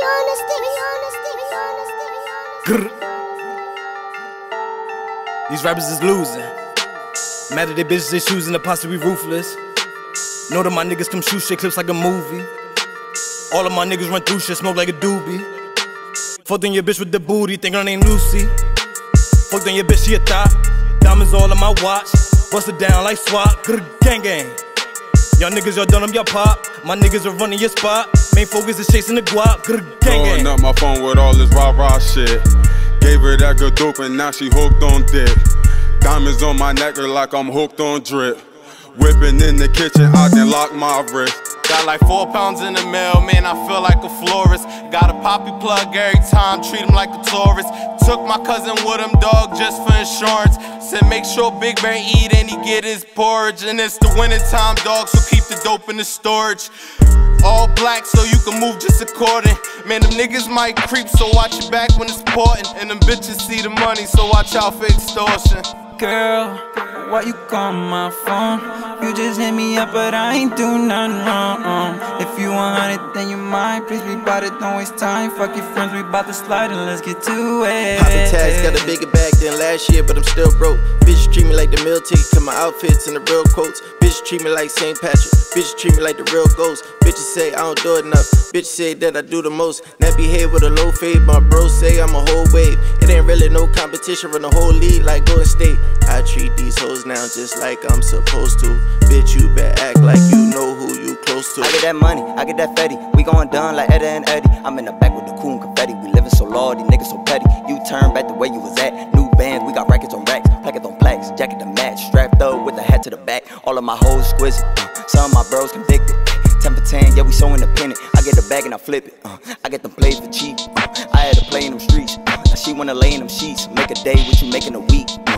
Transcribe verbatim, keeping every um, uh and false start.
These rappers is losing. Mad at they bitches, they choosing to possibly ruthless. Know that my niggas come shoot shit clips like a movie. All of my niggas run through shit, smoke like a doobie. Fucked on your bitch with the booty, think her name Lucy. Fucked on your bitch, she a thot. Diamonds all on my watch. Bust it down like SWAT. Gang gang. Y'all niggas, y'all done up your pop. My niggas are running your spot. Main focus is chasing the guap. Gang gang. Blowing up my phone with all this rah rah shit. Gave her that good dope and now she hooked on dick. Diamonds on my neck are like I'm hooked on drip. Whipping in the kitchen, I can lock my wrist. Got like four pounds in the mail, man, I feel like a florist. Got a poppy plug every time, treat him like a tourist. Took my cousin with him, dog, just for insurance. Said make sure Big Bear eat and he get his porridge. And it's the winter time, dog, so keep the dope in the storage. All black so you can move just according. Man, them niggas might creep, so watch your back when it's important. And them bitches see the money, so watch out for extortion. Girl, why you call my phone? You just hit me up, but I ain't do nothing wrong. If you want it, then you mine. Please be about it, don't waste time. Fuck your friends, we bout to slide and let's get to it. Poppin' tags, got a bigger bag than last year, but I'm still broke. Bitches treat me like the meal ticket, cause my outfits and the real quotes. Bitches treat me like Saint Patrick, bitches treat me like the real ghost. Bitches say I don't do enough, bitches say that I do the most. Nappy head with a low fade, my bros say I'm a whole wave. It ain't really no competition, run the whole league like Golden State. I treat these hoes now just like I'm supposed to. Bitch, you better act like you know who you close to. I get that money, I get that fatty. We going done like Edda and Eddie. I'm in the back with the cool and confetti. We living so low, these niggas so petty. You turn back the way you was at. New bands, we got rackets on racks, plackets on plaques, jacket to match, strapped up with a hat to the back. All of my hoes exquisite. Uh, some of my bros convicted. ten for ten, yeah, we so independent. I get the bag and I flip it. Uh, I get them plays for cheap. Uh, I had to play in them streets. Uh, now she wanna lay in them sheets. Make a day what you make in a week.